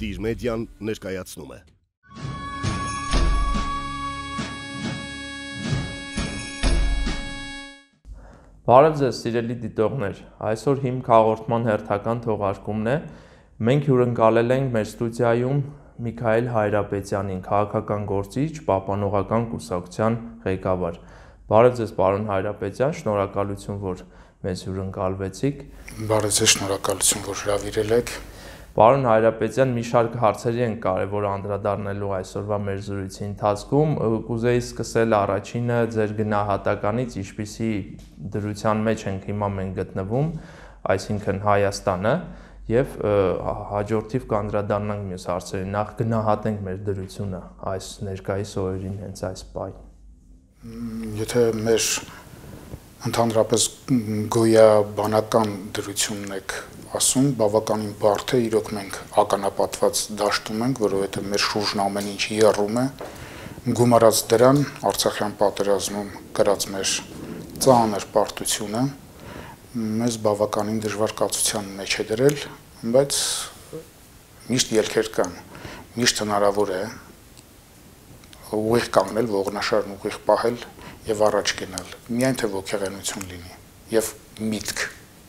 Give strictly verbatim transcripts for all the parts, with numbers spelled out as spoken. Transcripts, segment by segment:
Տիր մեդիան ներկայացնում է։ Բարև ձեզ, սիրելի դիտողներ, այսօր հիմք հաղորդման հերթական թողարկումն է։ Մենք հյուրընկալել ենք մեր ստուդիայում Միքայել Հայրապետյանին, քաղաքական գործիչ, Պահպանողական կուսակցության ղեկավար։ Բարև ձեզ, պարոն Հայրապետյան, շնորհակալություն, որ մեզ հյուրընկալվեցիք։ Բարև ձեզ, շնորհակալություն, որ հրավիրել եք։ Պարոն Հայրապետյան, մի շարք հարցերի են կարևոր անդրադառնալու այսօրվա մեր զրույցի ընթացքում։ Կուզեի սկսել առաջինը ձեր գնահատականից, ինչպիսի դրության մեջ ենք հիմա մենք գտնվում, այսինքն Հայաստանը, եւ հաջորդիվ կանդրադառնանք մյուս հարցերին։ Նախ գնահատենք մեր դրությունը այս ներկայիս օրերին հենց այս պահին։ Եթե մեր ընդհանրապես գոյաբանական դրությունն եք ասում, բավականին բարդ է, իրոք մենք ականապատված դաշտում ենք, որովհետև մեր շուրջն ամեն ինչ եռում է, գումարած դրան Արցախյան պատերազմում կրած մեր ծանր պարտությունը մեզ բավականին դժվար կացության մեջ է դրել, բայց միշտ ելքեր կան, միշտ հնարավոր է ուղիղ կանգնել, ողնաշարն ուղիղ պահել եւ առաջ գնալ, միայն թե ոգեղենություն լինի եւ միտք։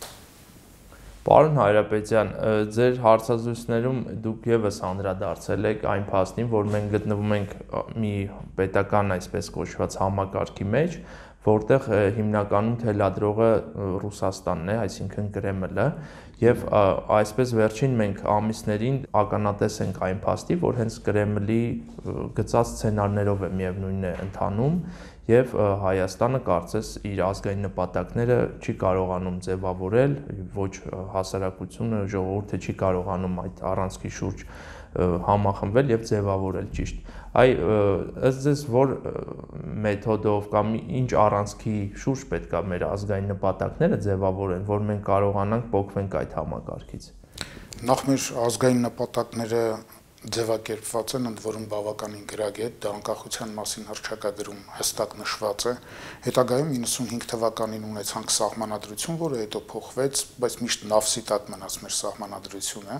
Պարոն Հայրապետյան, ձեր հարցազրույցներում դուք եւս անդրադարձել եք այն փաստին, որ մենք գտնվում ենք մի պետական, այսպես կոչված, համակարգի մեջ, որտեղ հիմնականում թելադրողը Ռուսաստանն է, այսինքն Կրեմլը, եւ այսպես վերջին մենք ամիսներին ականատես ենք այն փաստի, որ հենց Կրեմլի գծած սցենարներով է միևնույնն է ընթանում, եւ Հայաստանը կարծես իր ազգային նպատակները չի կարողանում ձևավորել, ոչ հասարակությունը, ժողովուրդը չի կարողանում այդ առանցքի շուրջ համախմբվել եւ ձևավորել ճիշտ։ Այ ըստ ձեզ որ մեթոդով կամ ինչ առանցքի շուրջ պետք է մեր ազգային նպատակները ձևավորեն, որ մենք կարողանանք փոխվենք այդ համակարգից։ Նախ մեր ազգային նպատակները ձևակերպված են, ընդ որում բավականին գրագետ, դա անկախության մասին հռչակագրում հստակ նշված է։ Հետագայում իննսունհինգ թվականին ունեցանք սահմանադրություն, որը հետո փոխվեց, բայց միշտ նավսի տակ մնաց մեր սահմանադրությունը։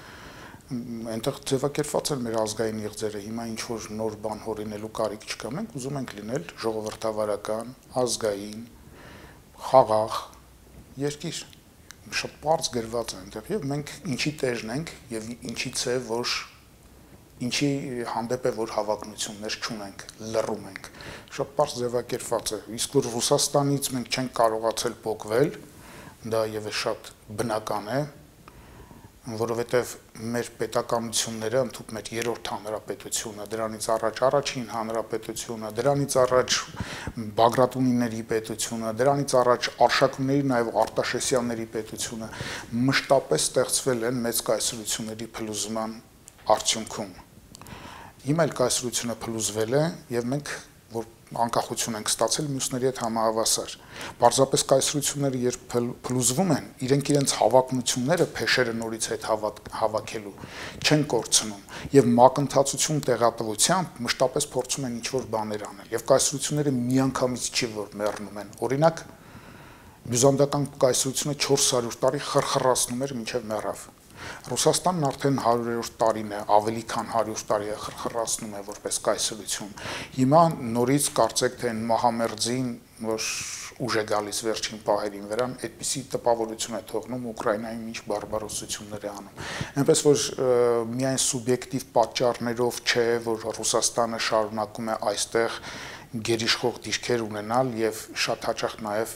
Այնտեղ ձևակերպված են մեր ազգային իղձերը, հիմա ինչ որ նոր բան հորինելու կարիք չկա, մենք ուզում ենք լինել ժողովրդավարական, ազգային, խաղաղ երկիր։ Շատ բարձ գրված է այնտեղ եւ մենք ինչի տերն ենք եւ ինչից է որ ինչի հանդեպ է որ հավակնություններ չունենք, լռում ենք։ Շատ բարձ ձևակերպված է։ Իսկ որ Ռուսաստանից մենք չենք կարողացել փոխվել, դա եւս շատ բնական է, որովհետև մեր պետականությունները, ընդհանուր մեր երրորդ հանրապետությունը, դրանից առաջ առաջին հանրապետությունը, դրանից առաջ Բագրատունիների պետությունը, դրանից առաջ Արշակունների նաև Արտաշեսյանների պետությունը մշտապես ստեղծվել են մեծ կայսրությունների փլուզման արդյունքում։ Հիմա էլ կայսրությունը փլուզվել է եւ մենք որ անկախություն ենք ստացել մյուսների հետ համահավասար։ Պարզապես կայսրությունները երբ փլուզվում են, իրենք իրենց հավակնությունները փեշերը նորից հետ հավաքելու չեն կորցնում եւ մակընթացություն տեղատվությամբ մշտապես փորձում են ինչ-որ բաներ անել եւ կայսրությունները միանգամից չի որ մեռնում են։ Օրինակ բյուզանդական կայսրությունը չորս հարյուր տարի խրխռացնում էր մինչեւ մեռավ։ Ռուսաստանն արդեն հարյուրերորդ տարին է, ավելի քան հարյուր տարի է խրխռացնում է որպես կայսրություն։ Հիմա նորից կարծեք թե մահամերձին, որ ուժ է գալիս վերջին պահերին վրան, այդպիսի տպավորություն է թողնում Ուկրաինայում ինչ բարբարոսություններ է անում։ Այնպես որ միայն սուբյեկտիվ պատճառներով չէ, որ Ռուսաստանը շարունակում է այստեղ գերիշխող դիրքեր ունենալ եւ շատ հաճախ նաեւ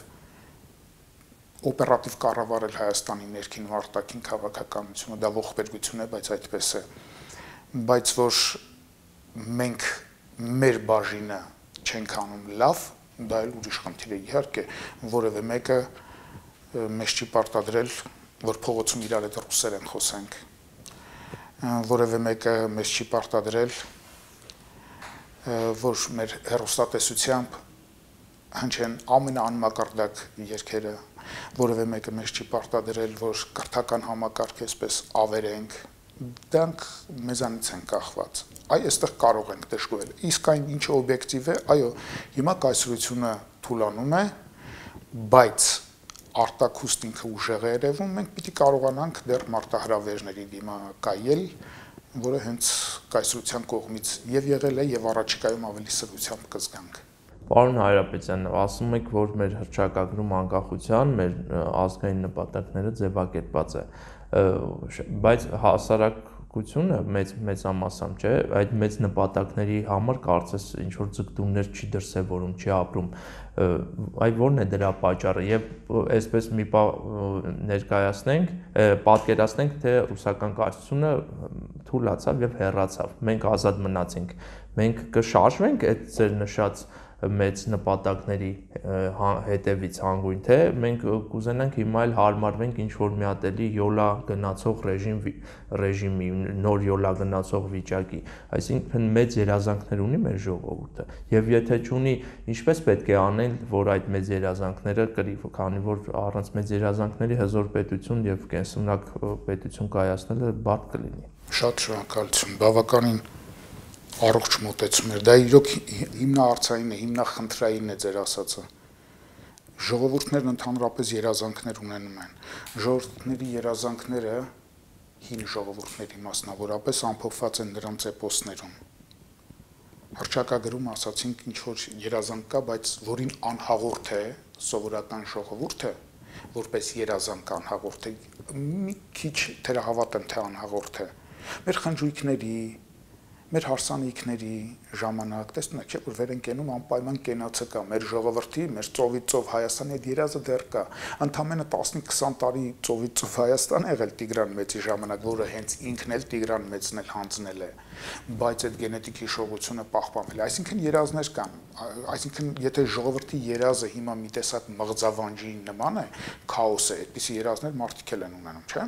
օպերատիվ կառավարել Հայաստանի ներքին ու արտաքին քաղաքականությունը, դա ողբերգություն է, բայց այդպես է։ Բայց որ մենք մեր բաժինը չենք անում լավ, դա էլ ուրիշ խնդիր է, իհարկե, որևէ մեկը մեզ չի պարտադրել, որ փողոցում իրար հետ ռուսերեն խոսենք, որևէ մեկը մեզ չի պարտադրել, որ մեր հեռուստատեսությամբ հնչեն ամենաանմակարդակ երգերը, որևէ մեկը մեզ չի պարտադրել, որ կրթական համակարգ այսպես ավերենք, դրանք մեզանից են կախված։ Այ այստեղ կարող ենք դժգոհել։ Իսկ այն ինչը օբյեկտիվ է, այո, հիմա կայսրությունը թուլանում է, բայց արտաքուստ ինքը ուժեղ է երևում, մենք պիտի կարողանանք դեռ մարտահրավերների դիմակայել որը հենց կայսրության կողմից եւ եղել է եւ առաջիկայում ավելի սրությամբ կզգանք։ Պարոն Հայրապետյան, ասում եք, որ մեր հռչակագրում անկախության, մեր ազգային նպատակները ձևակերպված է, բայց հասարակությունը մեծ մեծամասամբ չէ, այդ մեծ նպատակների համար կարծես ինչ որ ձգտումներ չի դրսևորում, չի ապրում, այ որն է դրա պատճառը եւ այսպես մի ներկայացնենք, պատկերացնենք, թե ռուսական կայսրությունը թուլացավ եւ հեռացավ, մենք ազատ մնացինք, մենք կշարժվենք այդ ձեր նշած մեծ նպատակների հետևից հանգույն, թե մենք կուզենանք հիմա էլ հարմարվենք ինչ-որ մի հատ էլի յոլա գնացող ռեժիմ ռեժիմի, նոր յոլա գնացող վիճակի, այսինքն մեծ երազանքներ ունի մեր ժողովուրդը, եւ եթե չունի, ինչպես պետք է անել, որ այդ մեծ երազանքները կրի, քանի որ առանց մեծ երազանքների հզոր պետություն եւ կենսունակ պետություն կայացնելը բարդ կլինի։ Շատ շնորհակալություն, բավականին առողջ մոտեցում էր, դա իրոք հիմնահարցային է, հիմնախնդրային է ձեր ասածը։ Ժողովուրդներն ընդհանրապես երազանքներ ունենում են, ժողովուրդների երազանքները, հին ժողովուրդների մասնավորապես ամփոփված են նրանց էպոսներում։ Հռչակագրում ասացինք ինչ-որ երազանք կա, բայց որին անհաղորդ է սովորական ժողովուրդը, որպես երազանք անհաղորդ է, մի քիչ թերահավատ եմ, թե անհաղորդ է։ Մեր խնջույքների, մեր հարսանիքների ժամանակ, տեսնում եք, չէ՞ որ վեր են կենում անպայման կենացը կա, մեր ժողովրդի, մեր ծովից ծով Հայաստանի այդ երազը դեռ կա։ Ընդամենը տասնինը-քսան տարի ծովից ծով Հայաստան է եղել Տիգրան Մեծի ժամանակ, որը հենց ինքն էլ Տիգրան Մեծն էլ հանձնել է, բայց այդ գենետիկ հիշողությունը պահպանվել է։ Այսինքն երազներ կան, այսինքն եթե ժողովրդի երազը հիմա մի տեսակ մղձավանջի նման է, քաոս է, այդպիսի երազներ մարդիկ էլ են ունենում, չէ՞։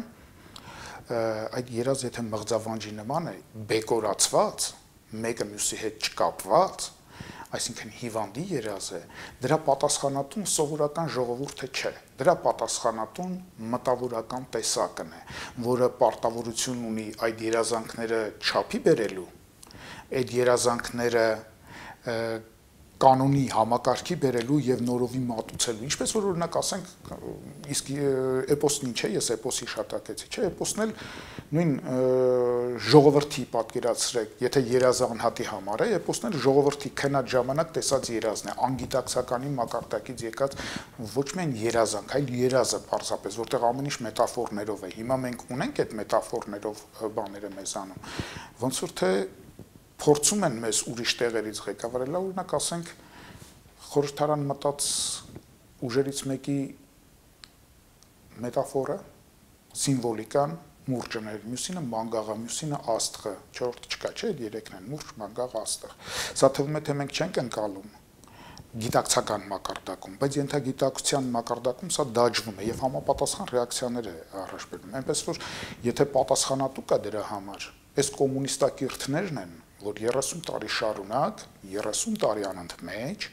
Այդ երազը եթե մղձավանջի նման է, բեկորացված, մեկը մյուսի հետ չկապված, այսինքն հիվանդի երազ է, դրա պատասխանատուն սովորական ժողովուրդը չէ, դրա պատասխանատուն մտավորական տեսակն է, որը պարտավորություն ունի այդ երազանքները չափի բերելու, այդ երազանքները կանոնի համակարգի բերելու եւ նորովի մատուցելու, ինչպես որ օրինակ ասենք, իսկ էպոսն ինչ է, ես էպոսի շատակեցի, չէ, էպոսն էլ նույն ժողովրդի պատկերացրեք, եթե երազը անհատի համար է, էպոսն էլ ժողովրդի քնած ժամանակ տեսած երազն է, անգիտակցականի մակարդակից եկած ոչ միայն երազանք, այլ երազը պարզապես, որտեղ ամեն ինչ մետաֆորներով է։ Հիմա մենք ունենք այդ մետաֆորներով բաները մեզանում, ոնց որ թե փորձում են մեզ ուրիշ տեղերից ղեկավարել, օրինակ ասենք խորհրդարան մտած ուժերից մեկի մետաֆորը, սիմվոլիկան մուրճն էր, մյուսինը մանգաղը, մյուսինը աստղը, չորրորդը չկա, չէ, այդ երեքն են, մուրճ, մանգաղ, աստղ։ Սա թվում է, թե մենք չենք ընկալում գիտակցական մակարդակում, բայց ենթագիտակցության մակարդակում սա դաջվում է եւ համապատասխան ռեակցիաներ է առաջ բերում։ Այնպես որ եթե պատասխանատու կա դրա համար, այս կոմունիստակիրթներն են, որ երեսուն տարի շարունակ, երեսուն տարի անընդմեջ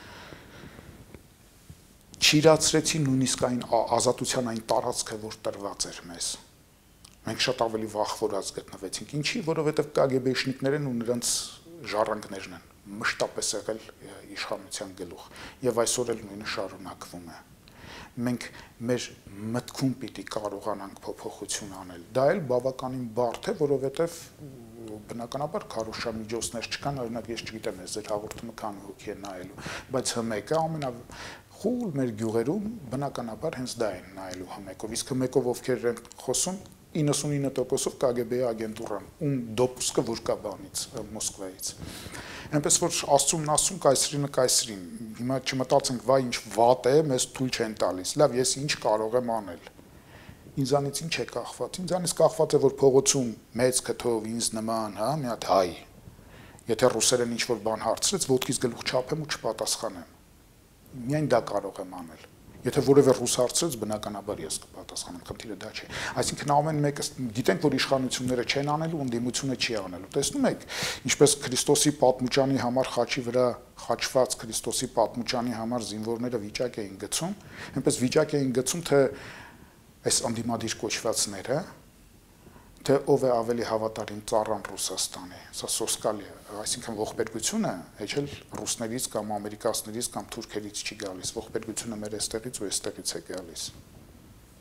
չիրացրեցին նույնիսկ այն ազատության այն տարածքը, որ տրված էր մեզ։ Մենք շատ ավելի վախվորած գտնվեցինք, ինչի, որովհետև կագեբեշնիկներն ու նրանց ժառանգներն են մշտապես եղել իշխանության գլուխ եւ այսօր էլ նույնը շարունակվում է։ Մենք մեր մտքում պիտի կարողանանք փոփոխություն անել։ Դա էլ բավականին բարդ է, որովհետև բնականաբար քարոշամիջոցներ չկան, օրինակ ես չգիտեմ, ես ձեր հաղորդումը քանի հոգի է նայելու, բայց հմեկը ամենախուլ մեր գյուղերում բնականաբար հենց դա են նայելու հմեկով, իսկ հմեկով ովքեր են խոսում իննսունինը տոկոսով կագեբեի ագենտուրան, ում դոպուսկը որ կա բանից, Մոսկվայից։ Այնպես որ աստծուն ասում կայսրինը կայսրին, հիմա չմտածենք, վայ ինչ վատ է, մեզ թույլ չեն տալիս, լավ, ես ինչ կարող եմ անել։ Ինձանից ինչ է կախված, ինձանից կախված է, որ փողոցում մեծ քթով ինձ նման, հա, մի հատ հայ, եթե ռուսերեն ինչ-որ բան հարցրեց, ոտքից գլուխ չափեմ ու չպատասխանեմ։ Միայն դա կարող եմ անել։ Եթե որևէ ռուս հարցրեց, բնականաբար ես կպատասխանեմ, խնդիրը դա չէ։ Այսինքն ամեն մեկը գիտենք, որ իշխանությունները չեն անելու, ընդդիմությունը չի անելու։ Տեսնում եք, ինչպես Քրիստոսի պատմուճանի համար խաչի վրա խաչված Քրիստոսի պատմուճանի համար զինվորները վիճակ էին գցում, այնպես վիճակ էին գցում, թե այս անդիմադիր կոչվածները, թե ով է ավելի հավատարիմ ծառան Ռուսաստանի, սա սոսկալի է, այսինքն ողբերգությունը հեչել ռուսներից կամ ամերիկացիներից կամ թուրքերից չի գալիս, ողբերգությունը մեր այստեղից ու այստեղից է գալիս։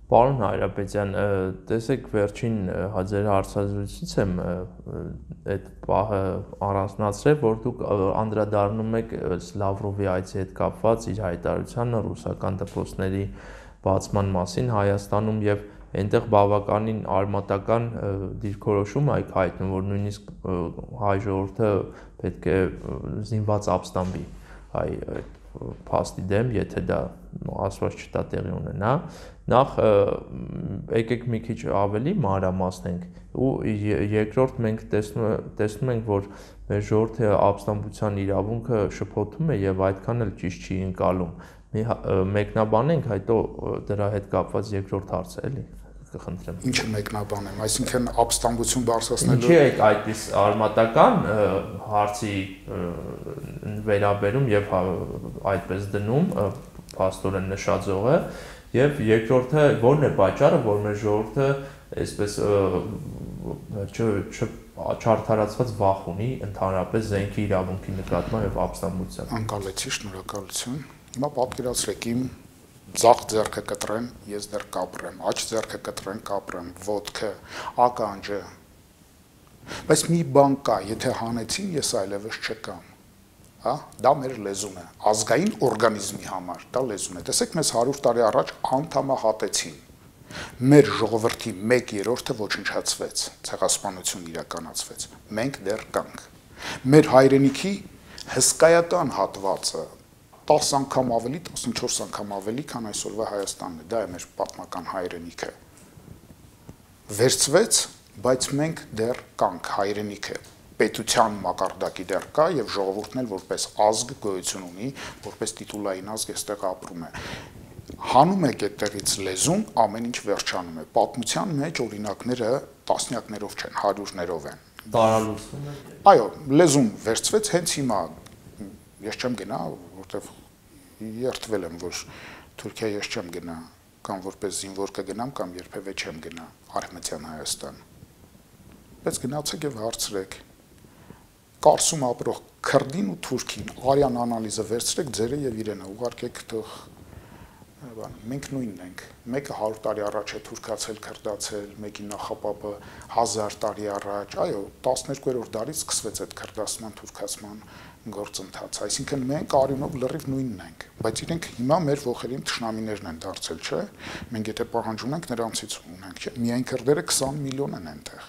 Պարոն Հայրապետյան, տեսեք վերջին ձեր հարցազրույցից եմ այդ պահը առանձնացրել, որ դուք անդրադառնում եք Լավրովի այցի հետ կապված իր հայտարարությանը ռուսական դպրոցների բացման մասին Հայաստանում եւ այնտեղ բավականին արմատական դիրքորոշում եք հայտնում, որ նույնիսկ հայ ժողովուրդը պետք է զինված ապստամբի հայ փաստի դեմ, եթե դա ասված չտա տեղի ունենա, նախ եկեք մի քիչ ավելի մանրամասնենք ու երկրորդ մենք տեսնում ենք, որ մեր ժողովրդի ապստամբության իրավունքը շփոթում է եւ այդքան էլ ճիշտ չի ընկալում։ Մի մեկնաբանենք, հետո դրա հետ կապված երկրորդ հարցը էլի կխնդրեմ։ Ինչը մեկնաբանեմ, այսինքն ապստամբություն բարձրացնելու։ Ինչի եք այդպես արմատական հարցի վերաբերում եւ այդպես դնում փաստորեն նշածողը եւ երկրորդը ո՞րն է պատճառը, որ մեր ժողովուրդը այսպես չարդարացված վախ ունի ընդհանրապես զենքի իրավունքի նկատմամբ եւ ապստամբության։ Անկալեցի, շնորհակալություն։ Հիմա պատկերացրեք իմ ձախ ձեռքը կտրեմ, ես դեռ կապրեմ, աջ ձեռքը կտրեմ, կապրեմ, ոտքը, ականջը։ Բայց մի բան կա, եթե հանեցին, ես այլևս չկամ։ Հա, դա մեր լեզուն է, ազգային օրգանիզմի համար, դա լեզուն է։ Տեսեք, մեզ հարյուր տարի առաջ անդամահատեցին։ Մեր ժողովրդի մեկ երրորդը ոչնչացվեց, ցեղասպանություն իրականացվեց։ Մենք դեռ կանք։ Մեր հայրենիքի հսկայական հատվածը տասը անգամ ավելի, տասնչորս անգամ ավելի, քան այսօրվա Հայաստանն է, դա է մեր պատմական հայրենիքը։ Վերցվեց, բայց մենք դեռ կանք, հայրենիքը, պետության մակարդակի դեռ կա եւ ժողովուրդն էլ որպես ազգ գոյություն ունի, որպես տիտուլային ազգ այստեղ ապրում է։ Հանում եք այդտեղից լեզուն, ամեն ինչ վերջանում է։ Պատմության մեջ օրինակները տասնյակներով չեն, հարյուրներով են։ Տարալուսում է։ Այո, լեզուն վերցվեց հենց հիմա։ Ես չեմ գնա, որտեվ երթվել եմ, որ Թուրքիա ես չեմ գնա, կամ որպես զինվոր կգնամ, կամ երբևէ չեմ գնա Արևմտյան Հայաստան։ Բայց գնացեք եւ հարցրեք։ Կարսում ապրող քրդին ու թուրքին արյան անալիզը վերցրեք ձերը եւ իրենը ուղարկեք թող բան, մենք նույնն ենք։ Մեկը հարյուր տարի առաջ է թուրքացել, քրդացել, մեկի նախապապը հազար տարի առաջ, այո, տասներկուերորդ դարից սկսվեց այդ քրդացման, թուրքացման գործընթացը, այսինքն մենք արյունով լրիվ նույնն ենք, բայց իրենք հիմա մեր ողերին թշնամիներն են դարձել, չէ՞։ Մենք եթե պահանջում ենք նրանցից ունենք, չէ՞։ Միայն քրդերը քսան միլիոն են այնտեղ։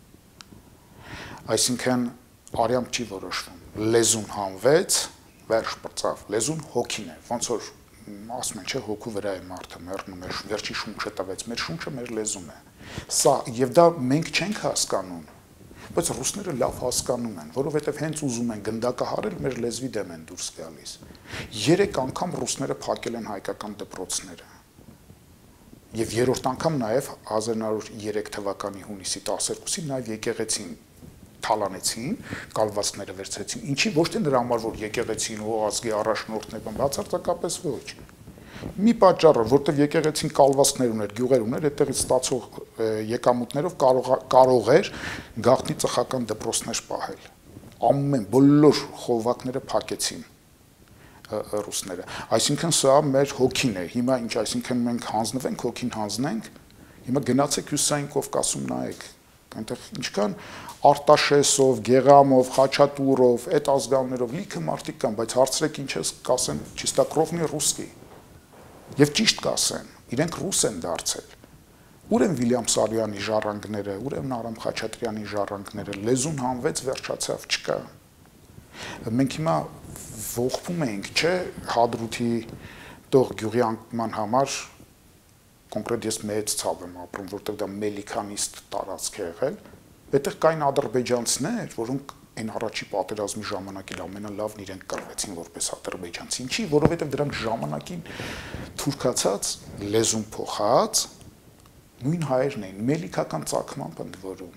Այսինքն արյամբ չի որոշվում։ Լեզուն հանվեց, վերջ բրծավ, լեզուն հոգին է, ոնց որ ասում են, չէ, հոգու վրա է մարդը մեռնում է, վերջի շունչը տվեց, մեր շունչը մեր լեզուն է։ Սա եւ դա մենք չենք հասկանում, բայց ռուսները լավ հասկանում են, որովհետեւ հենց ուզում են գնդակահարել, մեր լեզվի դեմ են դուրս գալիս։ Երեք անգամ ռուսները փակել են հայկական դպրոցները։ Եվ երրորդ անգամ նաեւ հազար նոր երեք թվականի հունիսի տասներկուսին նաեւ եկեղեցին թալանեցին, կալվածքները վերցրեցին, ինչի ոչ թե նրա համար, որ եկեղեցին ու ազգի առաջնորդն է, բացարձակապես ոչ։ Մի պատճառը, որտեղ եկեղեցին կալվածքներ ուներ, գյուղեր ուներ, այդտեղից ստացող եկամուտներով կարող էր գաղտնի ծխական դպրոցներ պահել։ Ամեն բոլոր խողովակները փակեցին ռուսները։ Այսինքն սա մեր հոգին է։ Հիմա ինչ, այսինքն մենք հանձնվենք, հոգին հանձնենք։ Հիմա գնացեք Հյուսիսային Կովկասում նայեք, այնտեղ ինչքան Արտաշեսով, Գեղամով, Խաչատուրով, այդ ազգաններով լիքը մարդիկ կան, բայց հարցրեք ինչ ես կասեն, ճիստակրովնի ռուսկի։ Եվ ճիշտ կասեն, իրենք ռուս են դարձել։ Ուր են Վիլյամ Սարոյանի ժառանգները, ուր են Արամ Խաչատրյանի ժառանգները, լեզուն հանվեց, վերջացավ, չկա։ Մենք հիմա ողբում ենք, չէ, Հադրութի տող գյուղի անկման համար, կոնկրետ ես մեծ ցավ եմ ապրում, որտեղ դա մելիքանիստ տարածք է եղել, այդտեղ կային ադրբեջանցիներ, որոնք այն առաջի պատերազմի ժամանակին ամենալավն իրենք կռվեցին որպես ադրբեջանցի, ինչի, որովհետև դրանք ժամանակին թուրքացած, լեզուն փոխած, նույն հայերն էին, մելիքական ծագմամբ ընդ որում։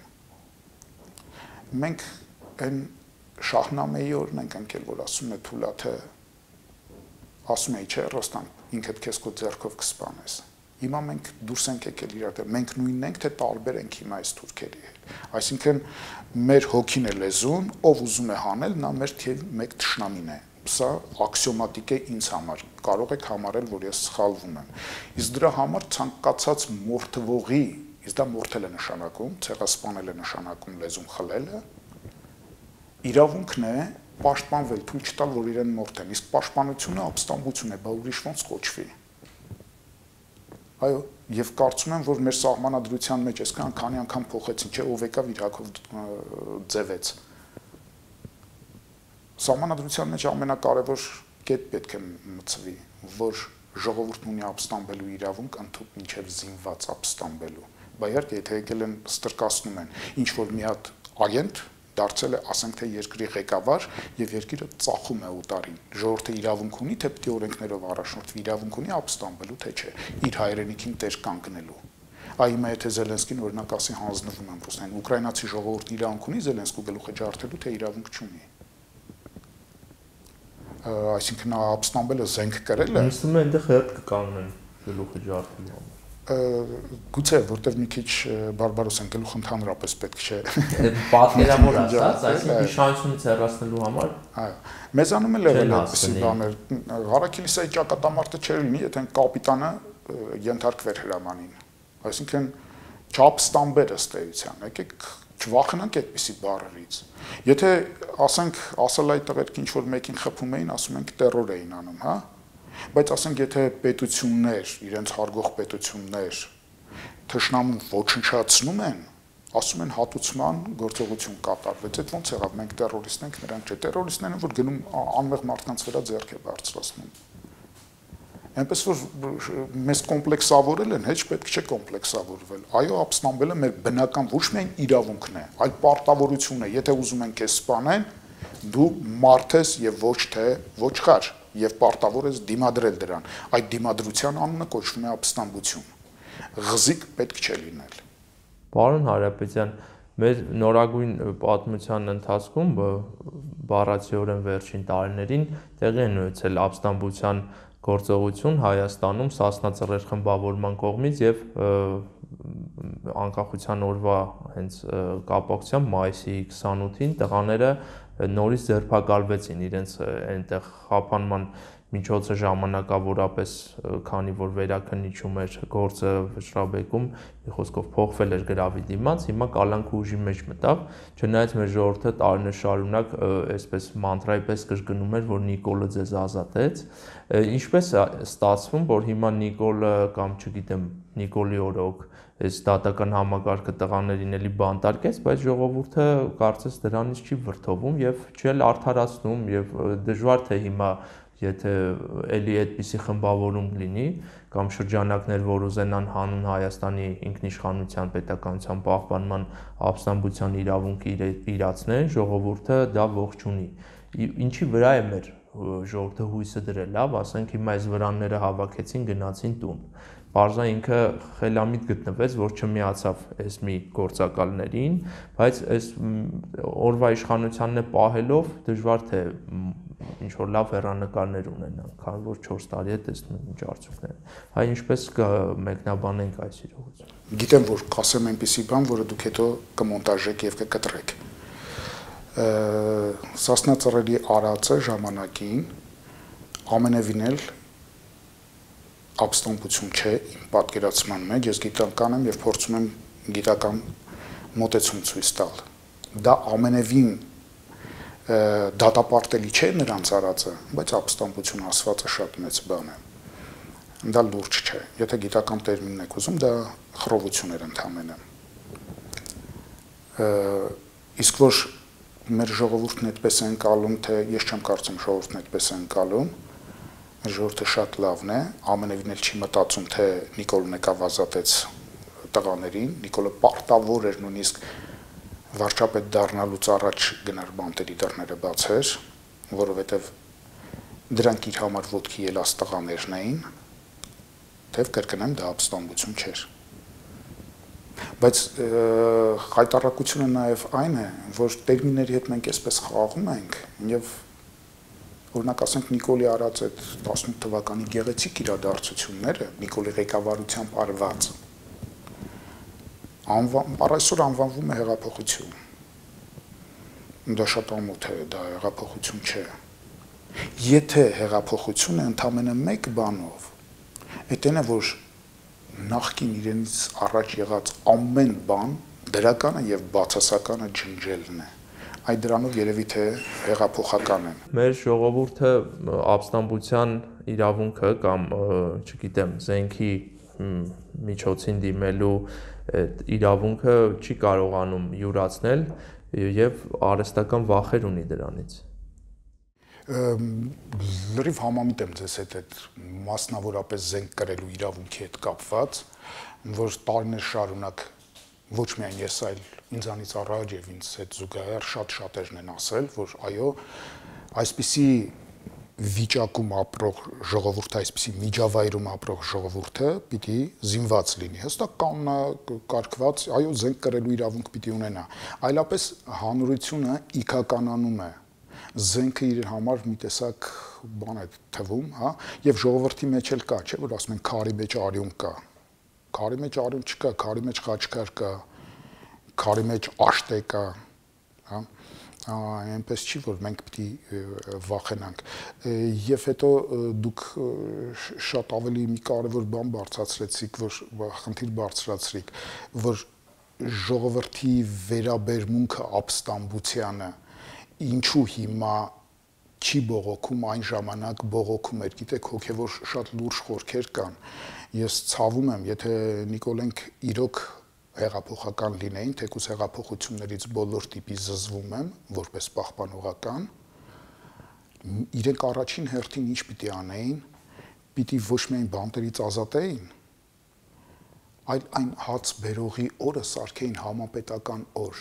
Մենք այն Շահնամեի օրն ենք ընկել, որ ասում է Թուլաթը, ասում է, չէ, Ռոստամ, ինքդ քեզ քո ձեռքով կսպանես։ Հիմա մենք դուրս ենք եկել իրար, մենք նույնն ենք, թե տարբեր ենք հիմա այս թուրքերի հետ։ Այսինքն մեր հոգին է լեզուն, ով ուզում է հանել, նա մեր թիվ մեկ թշնամին է։ սա աքսիոմատիկ է ինձ համար, կարող եք համարել, որ ես սխալվում եմ։ Իսկ դրա համար ցանկացած մորթվողի, իսկ դա մորթել է նշանակում, ցեղասպանել է նշանակում լեզուն խլելը, իրավունքն է պաշտպանվել, թույլ չտալ, որ իրեն մորթեն, իսկ պաշտպանությունը ապստամբություն է, բա ուրիշ ոնց կոչվի։ Այո, եւ կարծում եմ, որ մեր սահմանադրության մեջ այսքան քանի անգամ փոխեցին, չէ, ով եկավ իր հակով ձևեց։ Սահմանադրության մեջ ամենակարևոր կետ պետք է մտցվի, որ ժողովուրդն ունի ապստամբելու իրավունք ընդհանուր մինչև զինված ապստամբելու։ Բայց իհարկե, եթե եկել են ստրկացնում են, ինչ որ մի հատ այենտ դարձել է, ասենք թե երկրի ղեկավար եւ երկիրը ծախում է օտարին։ Ժողովուրդը իրավունք ունի, թե պետք է օրենքներով առաջնորդվի, իրավունք ունի ապստամբելու, թե չէ, իր հայրենիքին տեր կանգնելու։ Այ հիմա եթե Զելենսկին օրինակ ասի հանձնվում եմ ռուսներին, ուկրաինացի ժողովուրդն իրավունք ունի Զելենսկու գլուխը ջարդելու, թե իրավունք չունի։ Այսինքն նա ապստամբելը զենք կրել է։ Ինձ այնտեղ հետ կկանգնեն գլուխը ջարդելու համար։ Գուցե, որտեվ մի քիչ բարբարոսեն գլուխ ընդհանրապես պետք չէ։ Պատկերավոր ասած, այսինքն իշխանությունից հեռացնելու համար։ Այո։ Մեզանում էլ եղել է այդպիսի բաներ։ Հարաքիլիսայի ճակատամարտը չէր լինի, եթե կապիտանը ենթարկվեր հրամանին։ Այսինքն չապստամբեր ըստ էության, եկեք չվախենանք այդպիսի բառերից։ Եթե ասենք ասել այդ տղերք ինչ որ մեկին խփում էին, ասում ենք տերոր էին անում, հա։ Բայց ասենք եթե պետություններ, իրենց հարգող պետություններ թշնամուն ոչնչացնում են, ասում են հատուցման գործողություն կատարվեց, այդ ոնց եղավ, մենք տերորիստ ենք, նրանք չէ, տերորիստներն են, որ գնում անմեղ մարդկանց վրա ձեռք է բարձրացնում։ Այնպես որ մեզ կոմպլեքսավորել են, հեչ պետք չէ կոմպլեքսավորվել։ Այո, ապստամբելը մեր բնական ոչ միայն իրավունքն է, այլ պարտավորություն է, եթե ուզում են քեզ սպանեն, դու մարդ ես եւ ոչ թե ոչխար, եւ պարտավոր ես դիմադրել դրան։ Այդ դիմադրության անունը կոչվում է ապստամբություն։ Ղզիկ պետք չէ լինել։ Պարոն Հարապետյան, մեր նորագույն պատմության ընթացքում բառացիորեն վերջին տարիներին տեղի են ունեցել ապստամբության գործողություն Հայաստանում Սասնա Ծռեր խմբավորման կողմից եւ անկախության օրվա հենց կապակցությամբ մայիսի քսանութին տղաները նորից ձերբակալվեցին իրենց այնտեղ խափանման միջոցը ժամանակավորապես, քանի որ վերաքննիչում էր գործը վճռաբեկում, մի խոսքով փոխվել էր գրավի դիմաց, հիմա կալանքը ուժի մեջ մտավ, չնայած մեր ժողովուրդը տարիներ շարունակ այսպես մանտրայի պես կրկնում էր, որ Նիկոլը ձեզ ազատեց, ինչպես է ստացվում, որ հիմա Նիկոլը կամ չգիտեմ Նիկոլի օրոք այս դատական համակարգը տղաներին էլի բանտարկեց, բայց ժողովուրդը կարծես դրանից չի վրդովում եւ չի արդարացնում եւ դժվար թե հիմա եթե էլի այդպիսի խմբավորում լինի կամ շրջանակներ, որ ուզենան հանուն Հայաստանի ինքնիշխանության պետականության պահպանման ապստամբության իրավունքը իրացնեն, ժողովուրդը դա ողջունի։ Ինչի վրա է մեր ժողովուրդը հույսը դրել, լավ, ասենք հիմա այս վրանները հավաքեցին, գնացին տուն։ Պարզա ինքը խելամիտ գտնվեց, որ չմիացավ այս մի գործակալներին, բայց այս օրվա իշխանությանն է պահելով դժվար թե ինչ որ լավ հեռանկարներ ունենան, քանի որ չորս տարի է տեսնում ինչ արդյունքներ են։ Հայ ինչպես կմեկնաբանենք այս իրողությունը։ Գիտեմ, որ կասեմ այնպիսի բան, որը դուք հետո կմոնտաժեք եւ կկտրեք։ Սասնա Ծռերի արածը ժամանակին ամենևին էլ ապստամբություն չէ իմ պատկերացման մեջ, ես գիտական եմ եւ փորձում եմ գիտական մոտեցում ցույց տալ։ Դա ամենևին դատապարտելի չէ նրանց արածը, բայց ապստամբություն ասվածը շատ մեծ բան է։ Դա լուրջ չէ։ Եթե գիտական տերմին եք ուզում, դա խռովություն էր ընդհանրապես։ Իսկ որ մեր ժողովուրդն այդպես է ընկալում, թե ես չեմ կարծում ժողովուրդն այդպես է ընկալում, ժողովուրդը շատ լավն է, ամենևին էլ չի մտածում, թե Նիկոլն եկավ ազատեց տղաներին, Նիկոլը պարտավոր էր նույնիսկ վարչապետ դառնալուց առաջ գնար բանտերի դռները բացեր, որովհետև դրանք իր համար ոտքի ելած տղաներն էին, թեև կրկնեմ դա ապստամբություն չէր։ Բայց խայտառակությունը նաև այն է, որ տերմինների հետ մենք այսպես խաղում ենք եւ օրինակ ասենք Նիկոլի արած այդ տասնութ թվականի գեղեցիկ իրադարձությունները, Նիկոլի ղեկավարությամբ արված անվան այսօր անվանվում է հեղափոխություն։ Դա շատ ամոթ է, դա հեղափոխություն չէ։ Եթե հեղափոխությունը ընդամենը մեկ բանով, այդ այն է, որ նախկին իրենից առաջ եղած ամեն բան դրականը եւ բացասականը ջնջելն է։ Այդ դրանով երևի թե հեղափոխական են։ Մեր ժողովուրդը ապստամբության իրավունքը կամ, չգիտեմ, զենքի միջոցին դիմելու իրավունքը չի կարողանում յուրացնել եւ արհեստական վախեր ունի դրանից։ Լրիվ համամիտ եմ ձեզ հետ այդ մասնավորապես զենք կրելու իրավունքի հետ կապված, որ տարիներ շարունակ ոչ միայն ես, այլ ինձանից առաջ եւ ինձ հետ զուգահեռ շատ շատերն են ասել, որ այո, այսպիսի վիճակում ապրող ժողովուրդը, այսպիսի միջավայրում ապրող ժողովուրդը պիտի զինված լինի։ Հստակ կանոնակարգված, այո, զենք կրելու իրավունք պիտի ունենա։ Այլապես հանրությունը իքականանում է։ Զենքը իր համար մի տեսակ բան է թվում, հա, եւ ժողովրդի մեջ էլ կա, չէ՞, որ ասում են քարի մեջ արյուն կա։ Քարի մեջ արյուն չկա, քարի մեջ խաչքար կա, քարի մեջ աշտե կա, հա։ Այնպես չի, որ մենք պիտի վախենանք։ Եվ հետո դուք շատ ավելի մի կարևոր բան բարձրացրեցիք, որ խնդիր բարձրացրիք, որ ժողովրդի վերաբերմունքը ապստամբությանը ինչու հիմա չի բողոքում, այն ժամանակ բողոքում էր, գիտեք, հոգևոր շատ լուրջ խորքեր կան։ Ես ցավում եմ, եթե Նիկոլենք իրոք հեղափոխական լինեին, թեկուզ հեղափոխություններից բոլոր տիպի զզվում եմ, որպես պահպանողական, իրենք առաջին հերթին ինչ պիտի անեին, պիտի ոչ միայն բանտերից ազատեին, այլ այն հաց բերողի օրը սարքեին համապետական օր։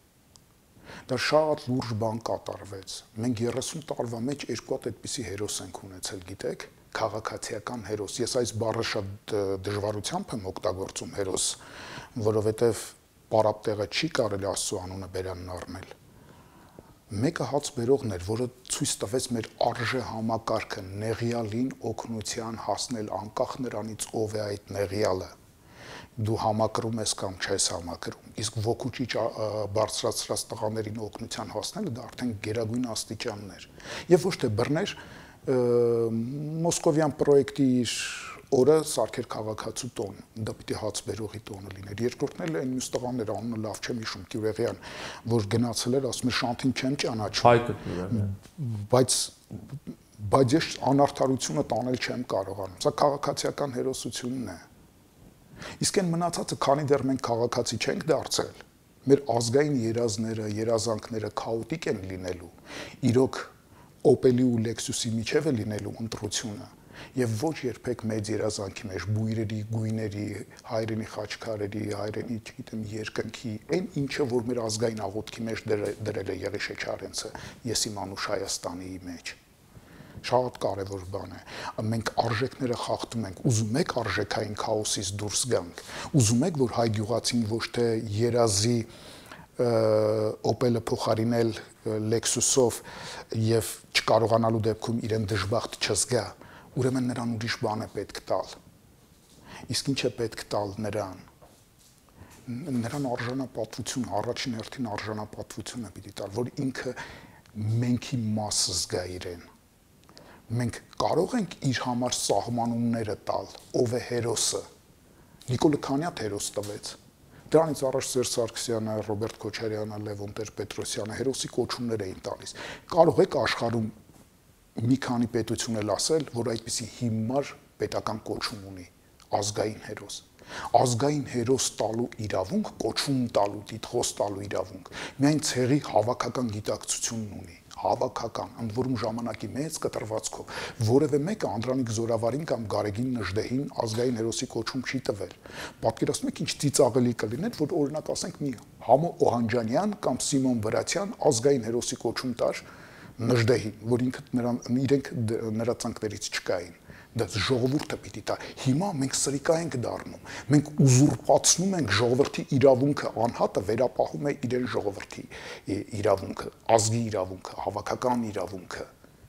Դա շատ լուրջ բան կատարվեց։ Մենք երեսուն տարվա մեջ երկու հատ այդպիսի հերոս ենք ունեցել, գիտեք, քաղաքացիական հերոս։ Ես այս բառը շատ դժվարությամբ եմ օգտագործում հերոս, որովհետև պարապ տեղը չի կարելի Աստծո անունը բերանն առնել։ Մեկը հաց բերողն էր, որը ցույց տվեց մեր արժե համակարգը նեղյալին օգնության հասնել, անկախ նրանից ով է այդ նեղյալը։ Դու համակրում ես կամ չես համակրում, իսկ ոգուճիչ բարձրացրած տղաներին օգնության հասնելը դա արդեն գերագույն աստիճանն էր։ Եվ ոչ թե բռներ Մոսկովյան պրոյեկտի օրը սարքեր քաղաքացու տոն, դա պիտի հաց բերողի տոնը լիներ։ Երկրորդն էլ այն մյուս տղան էր, անունը լավ չեմ հիշում, Կյուրեղյան, որ գնացել էր, ասում է Շանթին չեմ ճանաչում, բայց բայց ես անարդարությունը տանել չեմ կարողանում։ Սա քաղաքացիական հերոսությունն է։ Իսկ այն մնացածը, քանի դեռ մենք քաղաքացի չենք դարձել, մեր ազգային երազները, երազանքները քաոտիկ են լինելու, իրոք Opel-ի ու Lexus-ի միջև է լինելու ընտրությունը, եւ ոչ երբեք մեծ երազանքի մեջ բույրերի, գույների, հայրենի խաչքարերի, հայրենի, չգիտեմ, երկնքի, այն ինչը, որ մեր ազգային աղոթքի մեջ դրել է Եղիշե Չարենցը, ես իմ անուշ Հայաստանի մեջ։ Շատ կարևոր բան է։ Մենք արժեքները խախտում ենք, ուզում եք արժեքային քաոսից դուրս գանք, ուզում եք, որ հայ գյուղացին ոչ թե երազի Opel-ը փոխարինել Lexus-ով եւ չկարողանալու դեպքում իրեն դժբախտ չզգա, ուրեմն նրան ուրիշ բան է պետք տալ։ Իսկ ինչ է պետք տալ նրան։ Նրան արժանապատվություն, առաջին հերթին արժանապատվությունը պիտի տալ, որ ինքը մենքի մաս զգա իրեն։ Մենք կարող ենք իր համար սահմանումները տալ, ով է հերոսը։ Նիկոլը քանի հատ հերոս տվեց։ Դրանից առաջ Սերժ Սարգսյանը, Ռոբերտ Քոչարյանը, Լևոն Տեր-Պետրոսյանը հերոսի կոչումներ էին տալիս։ Կարող եք աշխարհում մի քանի պետություն էլ ասել, որ այդպիսի հիմար պետական կոչում ունի, ազգային հերոս։ Ազգային հերոս տալու իրավունք, կոչում տալու, տիտղոս տալու իրավունք, միայն ցեղի հավաքական գիտակցությունն ունի։ Հավաքական, ընդ որում ժամանակի մեծ կտրվածքով, որևէ մեկը Անդրանիկ Զորավարին կամ Գարեգին Նժդեհին ազգային հերոսի կոչում չի տվել։ Պատկերացնում եք ինչ ծիծաղելի կլիներ, որ օրինակ ասենք մի Համո Օհանջանյան կամ Սիմոն Վրացյան ազգային հերոսի կոչում տար Նժդեհին, որ ինքը նրան իրենք նրա ցանկներից չկային։ Դա ժողովուրդը պիտի տա։ Հիմա մենք սրիկա ենք դառնում։ Մենք ուզուրպացնում ենք ժողովրդի իրավունքը, անհատը վերապահում է իրեն ժողովրդի իրավունքը, ազգի իրավունքը, հավաքական իրավունքը։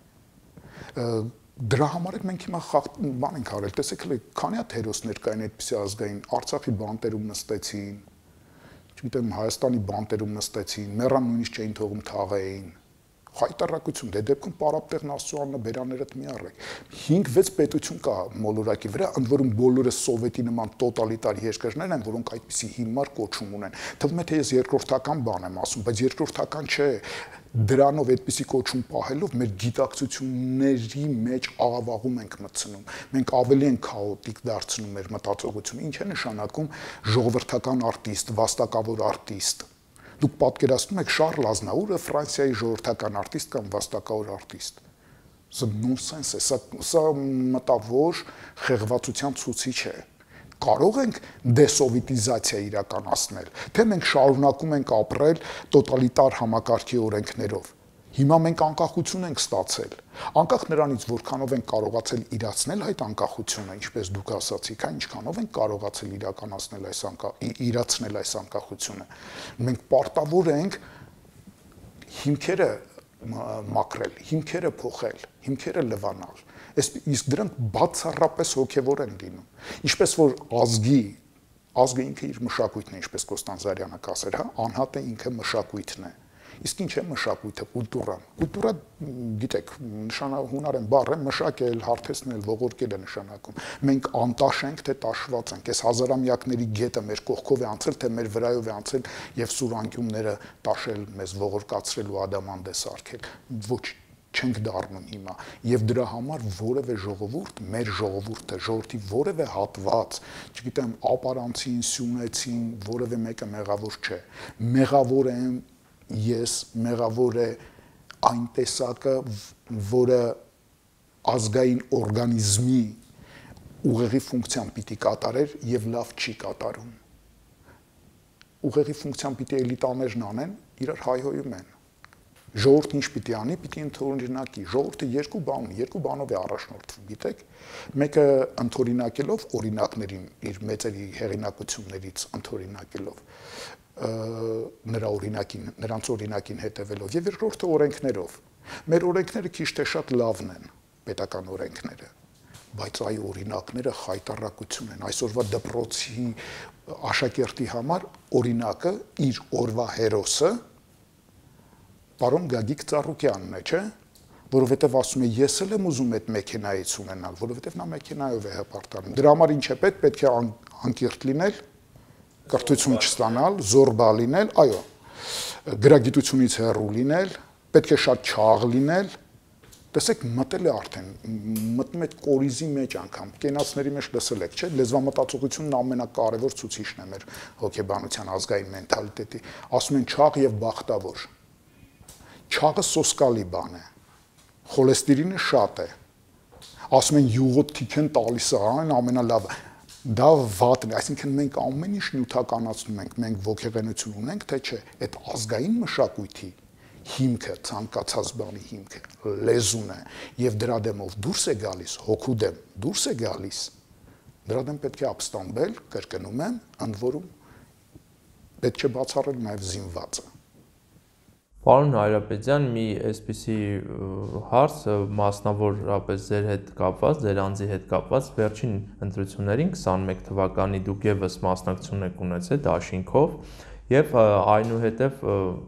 Դրա համար մենք հիմա բան ենք արել, տեսեք, քանի հատ հերոսներ կային այդպիսի ազգային, Արցախի բանտերում նստեցին, չգիտեմ, Հայաստանի բանտերում նստեցին, մեռան նույնիսկ չէին թողում թաղեին, Խայտարակություն, դե դեպքում պարապտեղն Աստծո անունը բերաներդ մի առեք։ հինգ վեց պետություն կա մոլորակի վրա, ընդ որում բոլորը սովետի նման տոտալիտար երկրներ են, որոնք այդպիսի հիմար կոչում ունեն։ Թվում է թե ես երկրորդական բան եմ ասում, բայց երկրորդական չէ։ Դրանով այդպիսի կոչում պահելով մեր գիտակցությունների մեջ աղավաղում ենք մտցնում։ Մենք ավելի ենք քաոտիկ դարձնում մեր մտածողությունը, ինչ է նշանակում ժողովրդական արտիստ, վաստակավոր արտիստ։ Դուք պատկերացնում եք Շարլ Ազնաուրը Ֆրանսիայի ժողովրդական արտիստ կամ վաստակավոր արտիստ։ Սա նոնսենս է, սա, սա մտավոր խեղվածության ցուցիչ է։ Կարող ենք դեսովետիզացիա իրականացնել, թե մենք շարունակում ենք ապրել տոտալիտար համակարգի օրենքներով։ Հիմա մենք անկախություն ենք ստացել։ Անկախ նրանից, որքանով ենք կարողացել իրացնել այդ անկախությունը, ինչպես դուք ասացիք, հա, ինչքանով ենք կարողացել իրականացնել այս իրացնել այս անկախությունը։ Մենք պարտավոր ենք հիմքերը մաքրել, հիմքերը փոխել, հիմքերը լվանալ։ Իսկ դրանք բացառապես հոգևոր են լինում։ Ինչպես որ ազգի, ազգը ինքը իր մշակույթն է, ինչպես Կոստանդզարյանը կասեր, հա, անհատը ինքը մշակույթն է։ Իսկ ինչ է մշակույթը, կուլտուրան։ Կուլտուրա, գիտեք, նշանակ հունարեն բառ է մշակել, հարթեցնել, ողորկել է նշանակում։ Մենք անտաշ ենք, թե տաշված ենք։ Այս հազարամյակների գետը մեր կողքով է անցել, թե մեր վրայով է անցել եւ սուրանկյունները տաշել, մեզ ողորկացրել ու ադամանդե սարքել։ Ոչ, չենք դառնում հիմա եւ դրա համար որևէ ժողովուրդ, մեր ժողովուրդը, ժողովրդի որևէ հատված, չգիտեմ, ապարանցին, սյունեցին, որևէ մեկը մեղավոր չէ։ Մեղավոր են ես, մեղավոր է այն տեսակը, որը ազգային օրգանիզմի ուղեղի ֆունկցիան պիտի կատարեր եւ լավ չի կատարում։ Ուղեղի ֆունկցիան պիտի էլիտաներն անեն, իրար հայհոյում են։ Ժողովուրդը ինչ պիտի անի, պիտի ընդօրինակի։ Ժողովուրդը երկու բան ունի, երկու բանով է առաջնորդվում, գիտեք։ Մեկը ընդօրինակելով օրինակներին, իր մեծերի հեղինակություններից ընդօրինակելով նրա օրինակին, նրանց օրինակին հետևելով, եւ երկրորդը օրենքներով։ Մեր օրենքները քիչ թե շատ լավն են, պետական օրենքները, բայց այ օրինակները խայտարակություն են։ Այսօրվա դպրոցի աշակերտի համար օրինակը իր օրվա հերոսը պարոն Գագիկ Ծառուկյանն է, չէ՞, որովհետև ասում է ես էլ եմ ուզում այդ մեքենայից ունենալ, որովհետև նա մեքենայով է հպարտանում։ Դրա համար ինչ է պետք, պետք է անկիրթ լինել, կրթություն չստանալ, զորբա լինել, այո, գրագիտությունից հեռու լինել, պետք է շատ չաղ լինել։ Տեսեք, մտել է արդեն, մտնում է կորիզի մեջ անգամ, կենացների մեջ լսել եք, չէ՞, լեզվամտածողությունն ամենակարևոր ցուցիչն է մեր հոգեբանության ազգային մենթալիտետի։ Ասում են չաղ եւ բախտավոր։ Չաղը սոսկալի բան է, խոլեստերինը շատ է, ասում են յուղոտ թիք են տալիս այն ամենալավը, դա վատն է, այսինքն մենք ամեն ինչ նյութականացնում ենք, մենք ոգեղենություն ունենք, թե չէ, այդ ազգային մշակույթի հիմքը, ցանկացած բանի հիմքը, լեզուն է, եւ դրա դեմով դուրս է գալիս, հոգու դեմ դուրս է գալիս, դրա դեմ պետք է ապստամբել, կրկնում եմ, ընդ որում պետք է բացառել նաեւ զինվածը։ Պարոն Հայրապետյան, մի այսպիսի հարց մասնավորապես ձեր հետ կապված, ձեր անձի հետ կապված, վերջին ընտրություններին քսաներեք թվականի դուք եւս մասնակցություն եք ունեցել դաշինքով եւ այնուհետեւ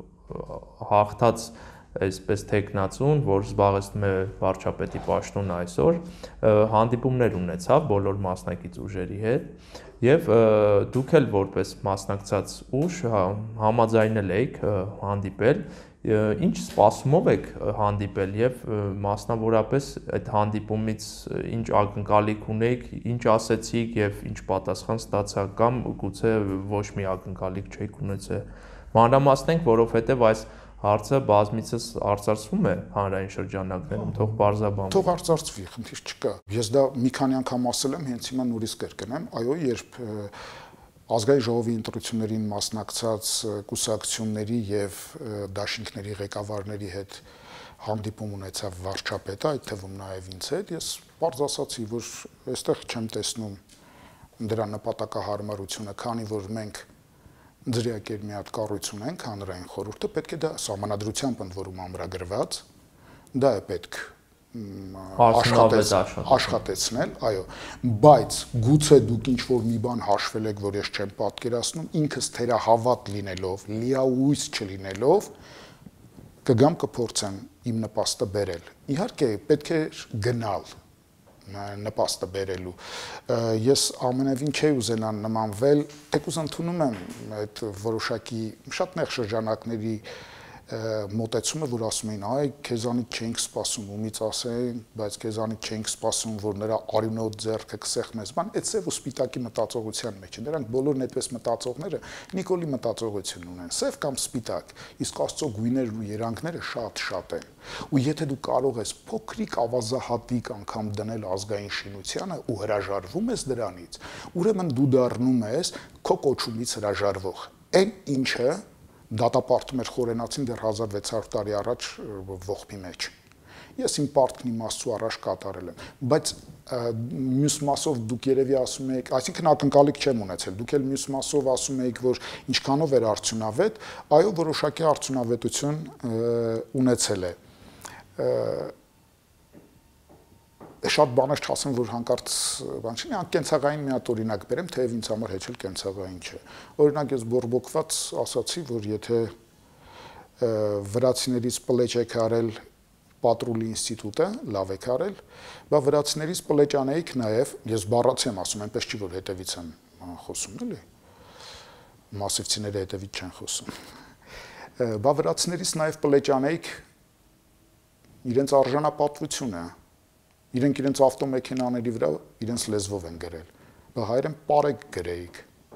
հաղթած այսպես տեխնացուն, որ զբաղեցնում է վարչապետի պաշտոն այսօր, հանդիպումներ ունեցավ բոլոր մասնակից ուժերի հետ եւ դուք էլ որպես մասնակցած ուժ համաձայնել եք հանդիպել, ինչ սպասումով եք հանդիպել եւ մասնավորապես այդ հանդիպումից ինչ ակնկալիք ունեիք, ինչ ասեցիք եւ ինչ պատասխան ստացաք կամ գուցե ոչ մի ակնկալիք չեք ունեցել։ Մանրամասնենք, որովհետեւ այս հարցը բազմիցս արծարծվում է հանրային շրջանակներում, թող բարձաբանվի։ Թող արծարծվի, խնդիր չկա։ Ես դա մի քանի անգամ ասել եմ, հենց հիմա նորից կրկնեմ, այո, երբ ազգային ժողովի ընտրություններին մասնակցած կուսակցությունների եւ դաշինքների ղեկավարների հետ հանդիպում ունեցավ վարչապետը, այդ թվում նաեւ ինձ հետ, ես բարձ ասացի, որ այստեղ չեմ տեսնում դրա նպատակահարմարությունը, քանի որ մենք ձրիակեր մի հատ կառույց ունենք, հանրային խորհուրդը, պետք է դա սահմանադրությամբ ընդ որում ամրագրված, դա է պետք աշխատեցնել, այո, բայց գուցե դուք ինչ-որ մի բան հաշվել եք, որ ես չեմ պատկերացնում, ինքս թերահավատ լինելով, լիահույս չլինելով, կգամ կփորձեմ իմ նպաստը բերել։ Իհարկե, պետք է գնալ նպաստը բերելու։ Ես ամենևին չէի ուզենա նմանվել, թեկուզ ընդունում եմ այդ որոշակի շատ նեղ շրջանակների մոտեցումը, որ ասում էին, այ քեզանից չենք սպասում, ումից ասեն, բայց քեզանից չենք սպասում, որ նրա արյունոտ ձեռքը կսեղմես, բան, այդ սև ու սպիտակի մտածողության մեջ են։ Դրանք բոլորն այդպես մտածողները Նիկոլի մտածողություն ունեն, սև կամ սպիտակ, իսկ Աստծո գույներն ու երանգները շատ-շատ են։ Ու եթե դու կարող ես փոքրիկ ավազահատիկ անգամ դնել ազգային շինությանը ու հրաժարվում ես դրանից, ուրեմն դու դառնում ես քո կոչումից հրաժարվող։ Այն ինչը դատապարտում էր խորենացին դեռ հազար վեց հարյուր տարի առաջ ողբի մեջ։ Ես իմ պարտքն իմ Աստծո առաջ կատարել եմ, բայց մյուս մասով դուք երևի ասում եք, այսինքն ակնկալիք չեմ ունեցել, դուք էլ մյուս մասով ասում եք, որ ինչքանով էր արդյունավետ, այո, որոշակի արդյունավետություն ունեցել է։ Շատ բաներ չասեմ, որ հանկարծ բան չի, կենցաղային մի հատ օրինակ բերեմ, թեև ինձ համար հեչ էլ կենցաղային չէ։ Օրինակ ես բորբոքված ասացի, որ եթե վրացիներից պլեջ եք արել պատրուլի ինստիտուտը, լավ եք արել, բա վրացիներից պլեջ անեիք նաև, ես բառացի եմ ասում, այնպես չի, որ հետևից եմ խոսում, էլի, մասիվցիները հետևից չեն խոսում, բա վրացիներից նաև պլեջ անեիք իրենց արժանապատվությունը, իրենք իրենց ավտոմեքենաների վրա իրենց լեզվով են գրել, բա հայերեն պարեկ գրեիք,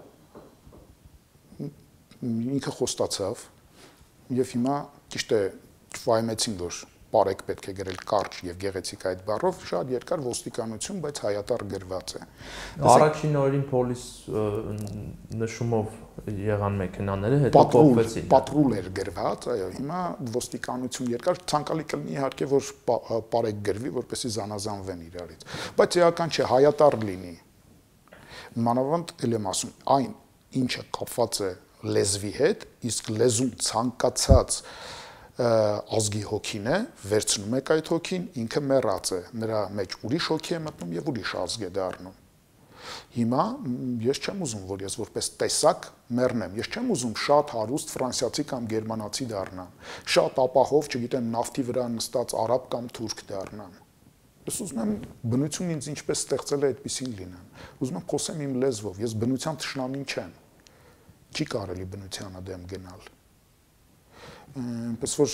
ինքը խոստացավ, և հիմա ճիշտ է վայմեցին, որ պարեկ պետք է գրել կարճ և գեղեցիկ այդ բառով, շատ երկար ոստիկանություն, բայց հայատար գրված է։ Առաջին օրին պոլիս նշումով եղան մեքենաները, հետո փոխվեցին։ Պատրուլ էր գրված, այո, հիմա ոստիկանություն երկար, ցանկալի կլինի իհարկե, որ պարեկ գրվի, որպեսզի զանազանվեն իրարից։ Բայց էական չէ, հայատար լինի։ Մանավանդ էլ եմ ասում, այն ինչը կապված է լեզվի հետ, իսկ լեզուն ցանկացած ազգի հոգին է, վերցնում եք այդ հոգին, ինքը մեռած է, նրա մեջ ուրիշ հոգի է մտնում և ուրիշ ազգ է դառնում։ Հիմա ես չեմ ուզում, որ ես որպես տեսակ մեռնեմ, ես չեմ ուզում շատ հարուստ ֆրանսիացի կամ գերմանացի դառնամ, շատ ապահով, չգիտեմ, նավթի վրա նստած արաբ կամ թուրք դառնամ։ Ես ուզում եմ բնությունն ինձ ինչպես ստեղծել է այդպեսին լինեմ, ուզում եմ խոսեմ իմ լեզվով, ես բնության թշնամին չեմ, չի կարելի բնությանը դեմ գնալ։ Այնպես որ